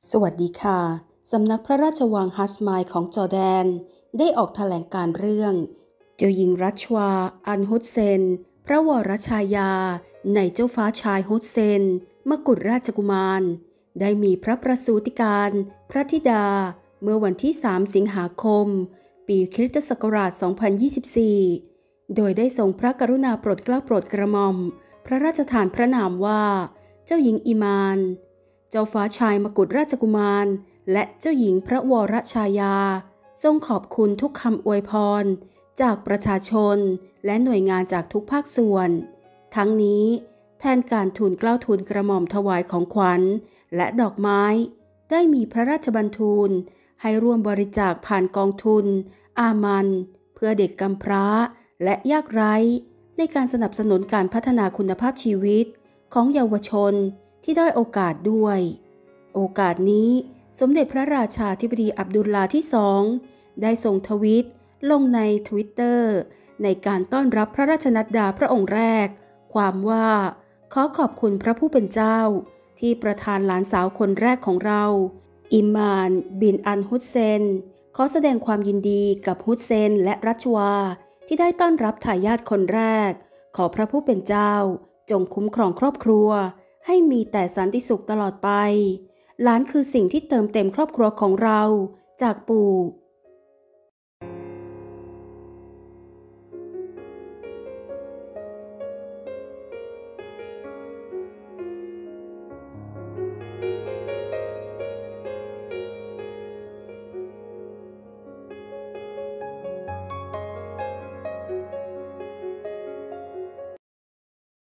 สวัสดีค่ะ สำนักพระราชวังฮัสไมล์ของจอร์แดนได้ออกแถลงการเรื่องเจ้าหญิงรัชวา อัล ฮุสเซน พระวรชายา ในเจ้าฟ้าชายฮุสเซน มกุฎราชกุมาร ได้มีพระประสูติการพระธิดาเมื่อวันที่ 3 สิงหาคม ปีคริสตศักราช 2024 โดยได้ทรงพระกรุณาโปรดเกล้าโปรดกระหม่อมพระราชทานพระนามว่าเจ้าหญิงอีมาน เจ้าฟ้าชายมกุฎราชกุมารและเจ้าหญิงพระวรชายาทรงขอบคุณทุกคำอวยพรจากประชาชนและหน่วยงานจากทุกภาคส่วนทั้งนี้แทนการทูลเกล้าทูลกระหม่อมถวายของขวัญและดอกไม้ได้มีพระราชบัญทูลให้ร่วมบริจาคผ่านกองทุนอามันเพื่อเด็กกำพร้าและยากไร้ในการสนับสนุนการพัฒนาคุณภาพชีวิตของเยาวชนที่ได้โอกาสด้วย โอกาสนี้สมเด็จพระราชาธิบดีอับดุลลาห์ที่2ได้ส่งทวีตลงใน Twitter ในการต้อนรับพระราชนัดดาพระองค์แรกความว่าขอขอบคุณพระผู้เป็นเจ้าที่ประทานหลานสาวคนแรกของเราอิมานบินอัล ฮุสเซนขอแสดงความยินดีกับฮุสเซนและรัชวาที่ได้ต้อนรับทายาทคนแรกขอพระผู้เป็นเจ้าจงคุ้มครองครอบครัวให้มีแต่สันติสุขตลอดไปหลานคือสิ่งที่เติมเต็มครอบครัวของเราจากปู่